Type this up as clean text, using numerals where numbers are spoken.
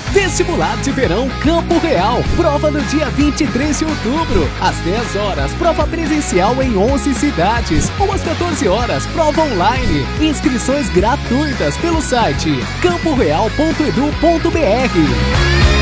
Vestibular de Verão Campo Real. Prova no dia 23 de outubro. Às 10 horas, prova presencial em 11 cidades. Ou às 14 horas, prova online. Inscrições gratuitas pelo site camporeal.edu.br.